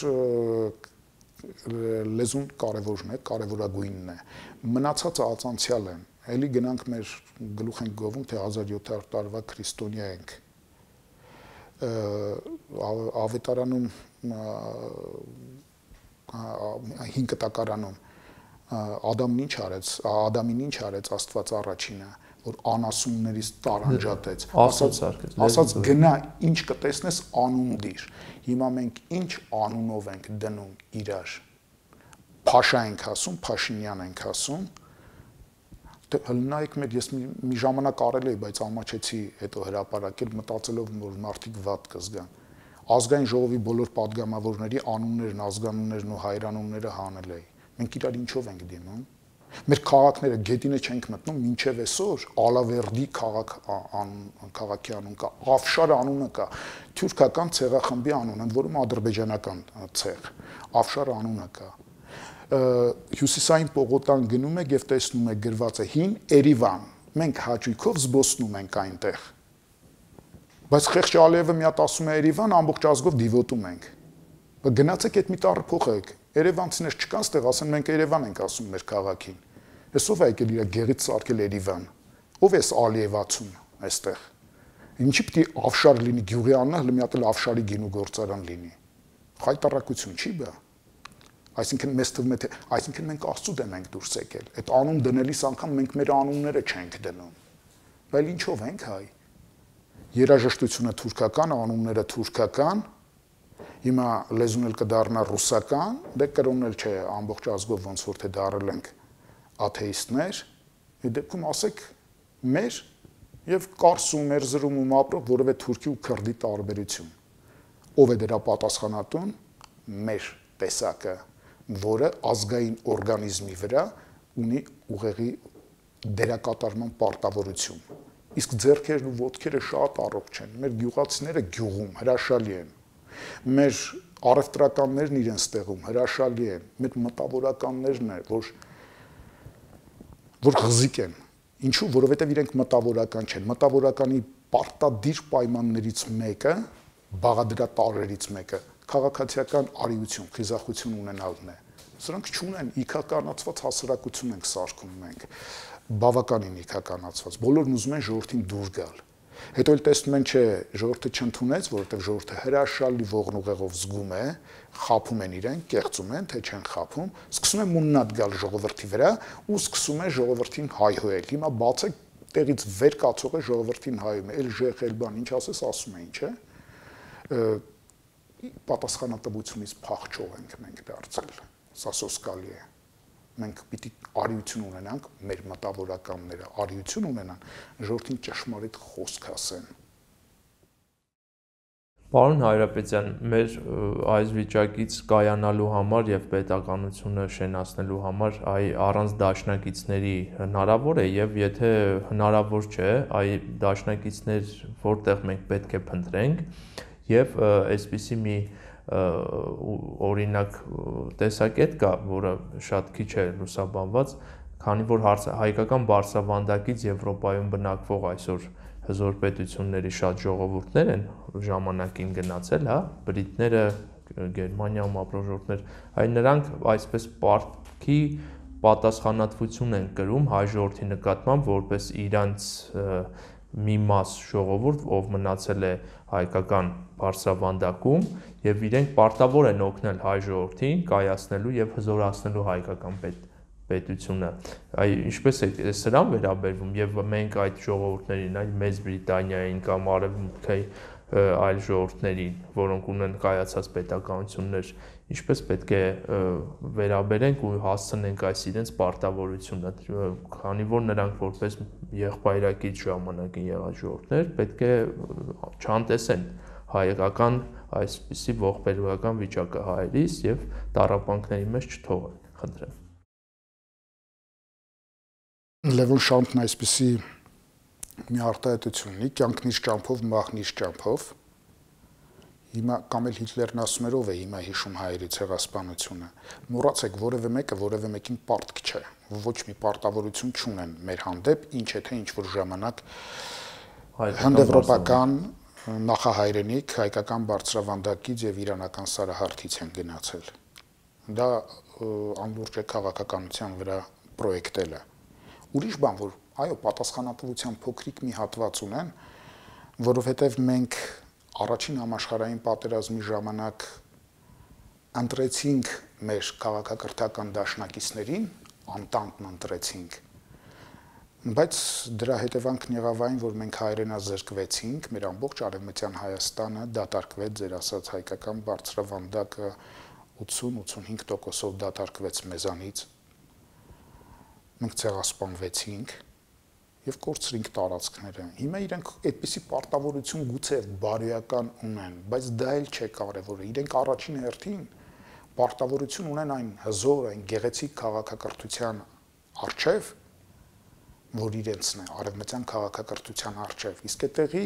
լեզուն կարևորն է, կարևորագույնն է, մնացածը ածանցյալ են, էլի գնանք մեր գլուխ ենք գովում, թե հազար յոթ հարյուր տարվա քրիստոնյա ենք, ավետարանում, հին կտակարանում, Ադամին ինչ արեց, Ադամին ինչ արեց Աստված առաջինը, որ անասուններից տարանջատեց, ասաց գնա ինչ կտեսնես անուն դիր, հիմա մենք ինչ անունով ենք դնում իրար, Փաշա ենք ասում, Փաշինյան ենք ասում, հլնայիք մեր, ես մի ժամանակ արել էի, բայց ամաչեցի հետո հրապարակել, մտածելով, որ մարդիկ վատ կզգան, ազգային ժողովի բոլոր պատգամավորների անուններն, ազգանուններն ու հայրանունները հանել էի, մենք իրար ինչով ենք դիմում, մեր քաղաքները գետինը չենք մտնում, մինչև այսօր Ալավերդի քաղաքի անուն կա, Աֆշար անունը կա, թյուրքական ցեղախմբի անուն, ընդ որում ադրբեջանական ցեղ, Աֆշար անունը կա, հյուսիսային պողոտան գնում եք և տեսնում եք գրված է հին Էրիվան, մենք հաճույքով զբոսնում ենք այնտեղ, բայց Խեղճ Ալիևը մի հատ ասում է Էրիվան, ամբողջ ազգով դիվոտում ենք, գնացեք այդ մի տառը փոխեք, Երևանցիներ չկան ստեղ, ասեն մենք Երևան ենք ասում մեր քաղաքին, ես ով է եկել իր գեղից սարքել Երևան, ով է Ալիևացուն այստեղ, ինչի պիտի Աֆշար լինի գյուղի անունը, հլը մի հատ էլ Աֆշարի գինու գործարան լինի, խայտառակություն չի բա, այսինքն մեզ թվում է թե, այսինքն մենք Աստծու դեմ ենք դուրս եկել, այդ անուն դնելիս անգամ մենք մեր անունները չենք դնում, բայց ինչով ենք հայ, երաժշտությունը թուրքական, անունները թուրքական, հիմա լեզուն էլ կդառնա ռուսական, դե կրոնն էլ չէ, ամբողջ ազգով ոնց որ թե դառել ենք աթեիստներ, այդ դեպքում ասեք մեր եւ Կարսում, Էրզրումում ապրող որևէ թուրքի ու քրդի տարբերություն, ով է դրա պատասխանատուն, մեր տեսակը, որը ազգային օրգանիզմի վրա ունի ուղեղի դերակատարման պարտավորություն, իսկ ձեռքերն ու ոտքերը շատ առողջ են, մեր գյուղացիները գյուղում հրաշալի են, Մեր առևտրականներն իրենց տեղում հրաշալի են, մեր մտավորականներն են, որ որ ղզիկ են։ Ինչու, որովհետև իրենք մտավորական չեն։ Մտավորականի պարտադիր պայմաններից մեկը, բաղադրատարերից մեկը քաղաքացիական արիություն, խիզախություն ունենալն է։ Սրանք չունեն, իքականացված հասարակություն ենք սարքում մենք, բավականին իքականացված։ Բոլորն ուզում են ժողովրդին դուր գալ։ Հետո էլ տեսնում են, չէ, ժողովուրդը չընդունեց, որովհետև ժողովուրդը հրաշալի ողնուղեղով զգում է, խաբում են իրեն, կեղծում են, թե չեն խաբում, սկսում են մուննատ գալ ժողովրդի վրա ու սկսում է ժողովրդին հայհոյել։ Հիմա բացեք տեղից վեր կացողը ժողովրդին հայում է, էլ ժեղել բան, ինչ ասես, ասում էին, չէ։ Պատասխանատվությունից փախչող ենք մենք դարձել։ Սա սոսկալի է։ Մենք պիտի արիություն ունենանք, մեր մտավորականները արիություն ունենան, ժողովրդին ճշմարիտ խոսք ասեն։ Պարոն Հայրապետյան, մեր այս վիճակից կայանալու համար եւ պետականությունը շենացնելու համար այ առանց դաշնակիցների հնարավոր է եւ եթե հնարավոր չէ, այ դաշնակիցներ որտեղ մենք պետք է փնտրենք եւ այսպիսի մի օրինակ տեսակետ կա, որը շատ քիչ է լուսաբանված, քանի որ հայկական բարձրավանդակից Եվրոպայում բնակվող այսօր հզոր պետությունների շատ ժողովուրդներ են ժամանակին գնացել, հա, բրիտները, Գերմանիայում ապրող ժողովուրդներ, այ նրանք այսպես պարտքի պատասխանատվություն են կրում հայ ժողովրդի նկատմամբ, որպես իրանց մի մաս ժողովուրդ, ով մնացել է հայկական բարձրավանդակում եւ իրենք պարտավոր են օգնել հայ ժողովրդին կայացնելու եւ հզորացնելու հայկական պետությունը։ Այ ինչպես է սրան վերաբերվում եւ մենք այդ ժողովուրդներին, այլ Մեծ Բրիտանիային կամ Արևմուտքի այլ ժողովուրդներին, որոնք ունեն կայացած պետականություններ, ինչպես պետք է վերաբերենք ու հասցնենք այս իրենց պարտավորությունը, քանի որ նրանք որպես եղբայրակից ժամանակին եղած ժողովուրդներ պետք է չանտեսեն հայկական այսպիսի ողբերգական վիճակը հայերից եւ տառապանքների մեջ չթողեն, խնդրեմ։ Լևոն Շանթն այսպիսի մի արտահայտություն ունի, կյանքն իր ճամփով, մահն իր ճամփով։ Հիմա կամ էլ Հիտլերն ասում էր ով է հիմա հիշում հայերի ցեղասպանությունը։ Մոռացեք, որևէ մեկը որևէ մեկին պարտք չէ, ոչ մի պարտավորություն չունեն մեր հանդեպ, ինչ է թե ինչ որ ժամանակ հնդեվրոպական նախահայրենիք, հայկական բարձրավանդակից եւ իրանական սարահարթից են գնացել։ Դա անլուրջ է քաղաքականության վրա պրոյեկտելը։ Ուրիշ բան, որ այո, պատասխանատվության փոքրիկ մի հատված ունեն, որովհետև մենք առաջին համաշխարհային պատերազմի ժամանակ ընտրեցինք մեր քաղաքակրթական դաշնակիցներին, անտանտն ընտրեցինք, բայց դրա հետևանքն եղավ այն, որ մենք հայրենազրկվեցինք, մեր ամբողջ արևմտյան Հայաստանը դատարկվեց, ձեր ասած հայկական բարձրավանդակը ութսուն-ութսունհինգ տոկոսով դատարկվեց մեզանից, մենք ցեղասպանվեցինք եւ կորցրինք տարածքները։ Հիմա իրենք այդպիսի պարտավորություն գուցե բարոյական ունեն, բայց դա էլ չէ կարևորը։ Իրենք առաջին հերթին պարտավորություն ունեն այն հզոր, այն գեղեցիկ քաղաքակրթության առջև, որ իրենցն է, արևմտյան քաղաքակրթության առջև։ Իսկ այդտեղի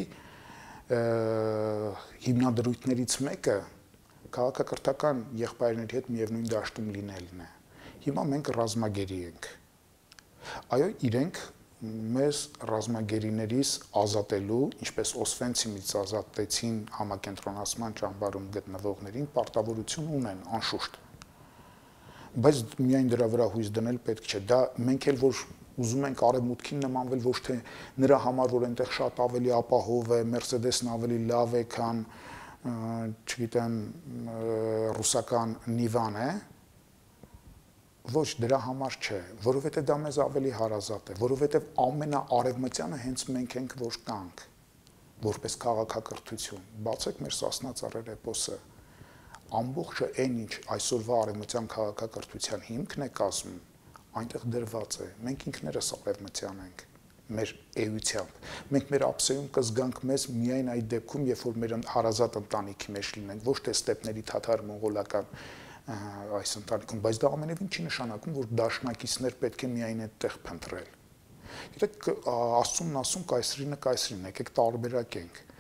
հիմնադրույթներից մեկը քաղաքակրթական եղբայրների հետ միևնույն դաշտում լինելն է։ Հիմա մենք ռազմագերի ենք։ Այո, իրենք մեզ ռազմագերիներից ազատելու, ինչպես Օսվենցիմից ազատեցին համակենտրոնացման ճամբարում գտնվողներին, պարտավորություն ունեն, անշուշտ։ Բայց միայն դրա վրա հույս դնել պետք չէ։ Դա մենք էլ որ ուզում ենք արևմուտքին նմանվել, ոչ թե նրա համար, որ այնտեղ շատ ավելի ապահով է, Մերսեդեսն ավելի լավ է, քան, չգիտեմ, ռուսական Նիվան է, ոչ դրա համար չէ, որովհետև դա մեզ ավելի հարազատ է, որովհետև ամենաարևմտյանը հենց մենք ենք, որ կանք, որպես քաղաքակրթություն, բացեք մեր Սասնա ծառեր էպոսը, ամբողջը այն ինչ այսօրվա արևմտյան քաղաքակրթության հիմքն է կազմում, այնտեղ դրված է, մենք ինքներս արևմտյան ենք, մեր էությամբ, մենք մեր ափսեում կզգանք մեզ միայն այդ դեպքում, երբ որ մեր հարազատ ընտանիքի մեջ լինենք, ոչ թե ստեպների թաթար մոնղոլական այս ընտանիքում, բայց դա ամենևին չի նշանակում, որ դաշնակիցներ պետք է միայն այդտեղ փնտրել։ Գիտեք, Աստծուն ասում կայսրինը կայսրին, եկեք տարբերակենք։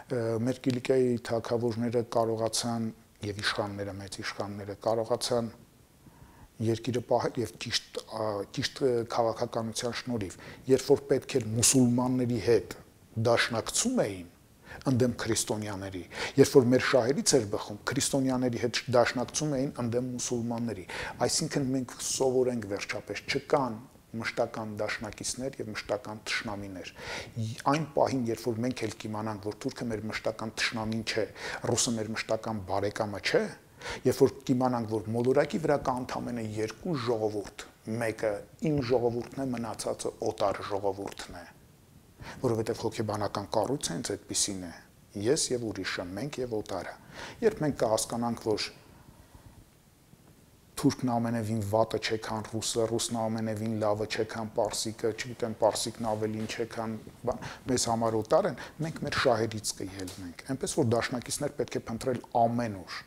Մեր Կիլիկիայի թագավորները կարողացան եւ իշխանները, մեծ իշխանները կարողացան երկիրը պահել եւ ճիշտ ճիշտ քաղաքականության շնորհիվ, երբ որ պետք էր մուսուլմանների հետ դաշնակցում էին ընդդեմ քրիստոնյաների, երբ որ մեր շահերից էր բխում, քրիստոնյաների հետ դաշնակցում էին ընդդեմ մուսուլմանների, այսինքն մենք սովորենք վերջապես չկան մշտական դաշնակիցներ եւ մշտական թշնամիներ։ Այն պահին, երբ որ մենք էլ կիմանանք, որ թուրքը մեր մշտական թշնամին չէ, ռուսը մեր մշտական բարեկամը չէ, երբ որ կիմանանք, որ մոլորակի վրա կա ընդամենը երկու ժողովուրդ, մեկը իմ ժողովուրդն է, մնացածը օտար ժողովուրդն է, որովհետեւ հոգեբանական կառույցը հենց այդպիսին է, ես եւ ուրիշը, մենք եւ օտարը։ Երբ մենք կհասկանանք, որ թուրքն ամենևին վատը չէ, քան ռուսը, ռուսն ամենևին լավը չէ, քան պարսիկը, չգիտեմ, պարսիկն ավելին չէ, քան մեզ համար օտար են, մենք մեր շահերից կելնենք։ Այնպես որ դաշնակիցներ պետք է փնտրել ամեն օր։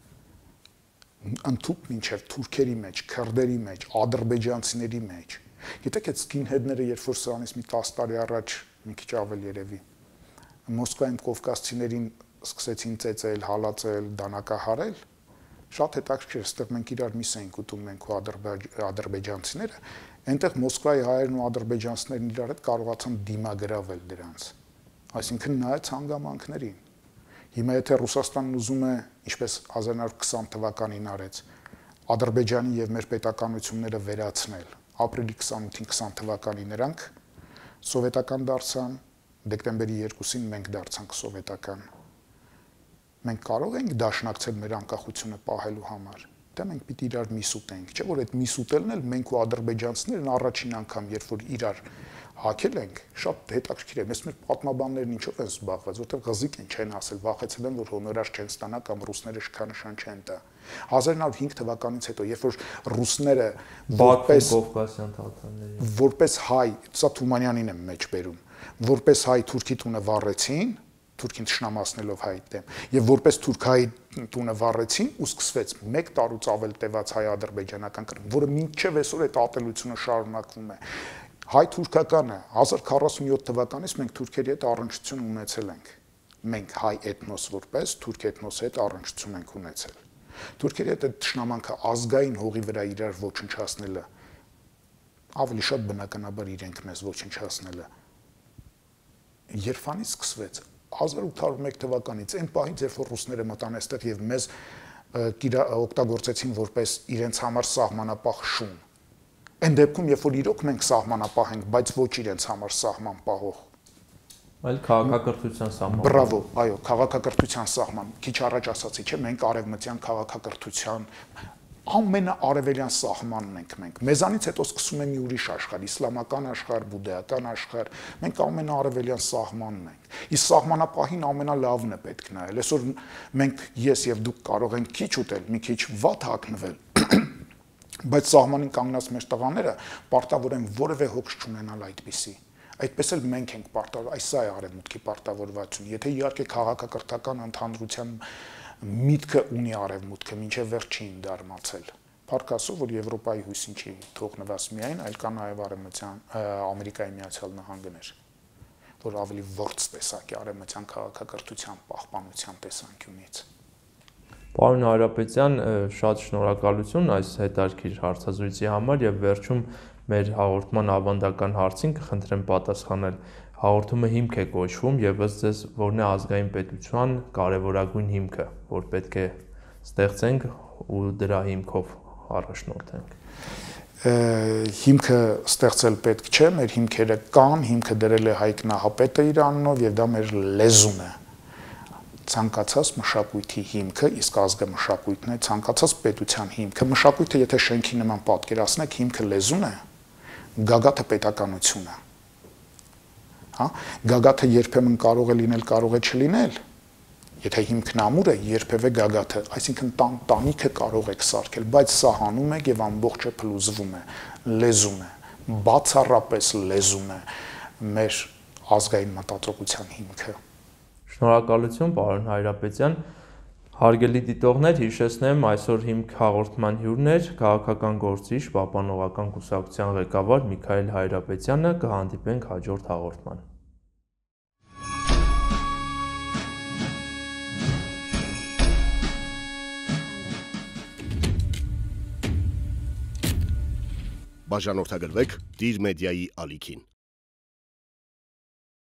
Ընդհուպ մինչև թուրքերի մեջ, քրդերի մեջ, ադրբեջանցիների մեջ։ Գիտեք, այդ սկինհեդները, երբ որ սրանից մի տասը տարի առաջ, մի քիչ ավել երևի, Մոսկվայում կովկասցիներին սկսեցին ծեծել, հալածել, դանակահարել, շատ հետաքրքիր, այստեղ մենք իրար միս էինք ուտում, մենք ու ադրբեջանցիները, այնտեղ Մոսկվայի հայերն ու ադրբեջանցիներն իրար հետ կարողացան դիմագրավել դրանց, այսինքն նայած հանգամանքներին։ Հիմա եթե Ռուսաստանն ուզում է, ինչպես հազար նոր քսան թվականին արեց, Ադրբեջանի եւ մեր պետականությունները վերացնել, ապրիլի քսանութին քսան թվականին նրանք սովետական դարձան, դեկտեմբերի երկուսին մենք դարձանք սովետական։ Մենք կարող ենք դաշնակցել մեր անկախությունը պահելու համար, դա մենք պիտի իրար միս ուտենք, չէ՞ որ այդ միս ուտելն էլ մենք ու ադրբեջանցիներն առաջին անգամ, երբ որ իրար հակել ենք, շատ հետաքրքիր է, մեզ մեր պատմաբաններն ինչով են զբաղված, որտեղ ղզիկ են չեն ասել, վախեցել են, որ հոնորար չեն ստանա կամ ռուսները շքանշան չեն տա։ հազար նոր հինգ թվականից հետո, երբ որ ռուսները որպես Կովկասյան թաթարների որպես հայ, սա Թումանյանին եմ մեջ բերում, որպես հայ թուրքի տունը վառեցին, թուրքին թշնամացնելով հայ դեմ, եւ որպես թուրքայի տունը վառեցին ու սկսվեց մեկ տարուց ավել տևած հայ-ադրբեջանական կռիվ, որը մինչև այսօր այդ ատելությունը շարունակվում է։ Հայ-թուրքականը հազար քառասունյոթ թվականից մենք թուրքերի հետ առնչություն ունեցել ենք։ Մենք հայ էթնոս որպես թուրք էթնոսի հետ առնչություն ենք ունեցել։ Թուրքերի հետ այդ թշնամանքը ազգային հողի վրա իրար ոչնչացնելը, ավելի շատ բնականաբար իրենք մեզ ոչնչացնելը, երբանից սկսվեց հազար ութ հարյուր մեկ թվականից, այն պահից, երբ որ ռուսները մտան այստեղ եւ մեզ օգտագործեցին որպես իրենց համար սահմանապահ շուն։ Այն դեպքում, երբ որ իրոք մենք սահմանապահ ենք, բայց ոչ իրենց համար սահման պահող։ Այլ քաղաքակրթության սահման։ Բրավո, այո, քաղաքակրթության սահման։ Քիչ առաջ ասացի, չէ՞, մենք արևմտյան քաղաքակրթության ամենաարևելյան սահմանն ենք մենք։ Մեզանից հետո սկսում է մի ուրիշ աշխարհ, իսլամական աշխարհ, բուդդայական աշխարհ, մենք ամենաարևելյան սահմանն ենք։ Իսկ սահմանապահին ամենալավն է պետք նայել։ Այսօր մենք ես եւ դուք կարող ենք քիչ ուտել, մի քիչ վատ հագնվել, բայց սահմանին կանգնած մեր տղաները պարտավոր են որևէ հոգս չունենալ այդպիսի։ Այդպես էլ մենք ենք պարտավոր, այս սա է արևմուտքի պարտավորվածությունը։ Եթե իհարկե քաղաքակրթական ընդհանրության միտքը ունի արևմուտքը, մինչև վերջ չի դարմացել։ Փառք Աստծո, որ Եվրոպայի հույսին չի թողնված միայն, այլ կա նաև արևմտյան Ամերիկայի Միացյալ Նահանգներ, որ ավելի ворց տեսակ է արևմտյան քաղաքակրթության պահպանության տեսանկյունից։ Պարոն Հայրապետյան, շատ շնորհակալություն այս հետաքրքիր հարցազրույցի համար եւ վերջում մեր հաղորդման ավանդական հարցին կխնդրեմ պատասխանել։ Հաղորդումը հիմք է կոչվում եւ ըստ ձեզ որն է ազգային պետության կարևորագույն հիմքը, որ պետք է ստեղծենք ու դրա հիմքով առաջնորդենք։ Հիմքը ստեղծել պետք չէ, մեր հիմքերը կան, հիմքը դրել է Հայկ Նահապետը իր անունով եւ դա մեր լեզուն է։ Ցանկացած մշակույթի հիմքը, իսկ ազգը մշակույթն է, ցանկացած պետության հիմքը, մշակույթը եթե շենքի նման պատկերացնեք, հիմքը լեզուն է, գագաթը պետականությունը։ Հա, գագաթը երբեմն կարող է լինել, կարող է չլինել։ Եթե հիմքն ամուր է, երբևէ գագաթը, այսինքն տան տանիքը կարող եք սարքել, բայց սա հանում եք եւ ամբողջը փլուզվում է, լեզուն է, բացառապես լեզուն է մեր ազգային մտածողության հիմքը։ Շնորհակալություն, պարոն Հայրապետյան։ Հարգելի դիտողներ, հիշեցնեմ այսօր հիմք հաղորդման հյուրն էր քաղաքական գործիչ, պահպանողական կուսակցության ղեկավար Միքայել Հայրապետյանը, կհանդիպենք հաջորդ հաղորդման։ Բաժանորդագրվեք Դիր մեդիայի ալիքին։